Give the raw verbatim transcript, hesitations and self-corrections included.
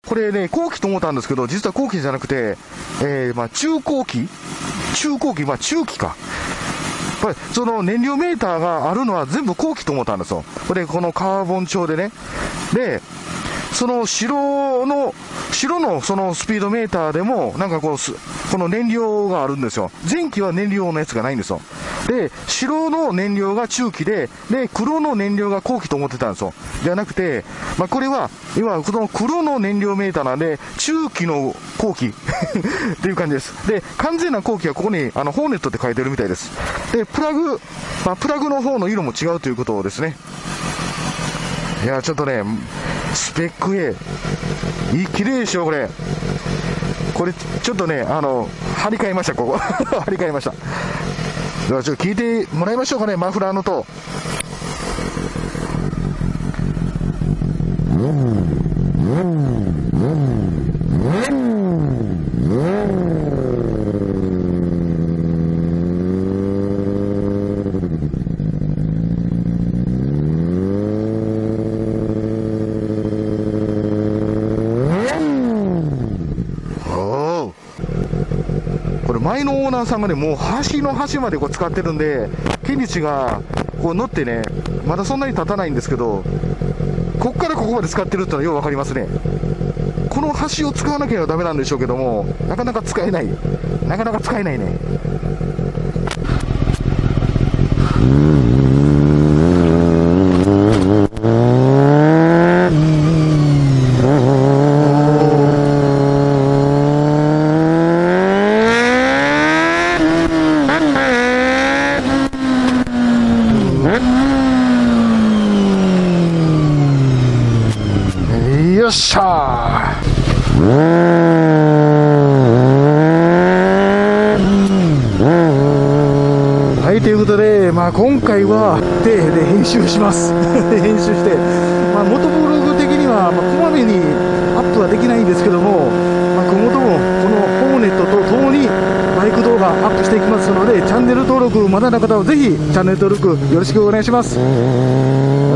これね、後期と思ったんですけど、実は後期じゃなくて、えー、まあ中後期中後期、まあ中期か。これ、その燃料メーターがあるのは全部後期と思ったんですよ。これ、このカーボン調でね。で、その白の、白のそのスピードメーターでも、なんかこう、この燃料があるんですよ。前期は燃料のやつがないんですよ。で、白の燃料が中期で、で、黒の燃料が後期と思ってたんですよ。じゃなくて、まあ、これは、今、この黒の燃料メーターなんで、中期の後期っていう感じです。で、完全な後期はここに、あの、ホーネットって書いてるみたいです。で、プラグ、まあ、プラグの方の色も違うということですね。いや、ちょっとね、スペック A、いい、綺麗でしょ、これ。これ、ちょっとね、あの、張り替えました、ここ。張り替えました。では、ちょっと聞いてもらいましょうかね、マフラーの音。前のオーナーさんがね、もう端の端までこう使ってるんで、ケニチがこう乗ってね、まだそんなに経たないんですけど、こっからここまで使ってるってのはよう分かりますね。この端を使わなければダメなんでしょうけども、なかなか使えない。なかなか使えないね。よっしゃー。はい、ということで、まあ、今回はでで編集します編集して、まあ、元ブログ的には、まあ、こまめにアップはできないんですけども、まあ、今後ともこのホーネットとともにバイク動画アップしていきますので、チャンネル登録まだの方はぜひチャンネル登録よろしくお願いします。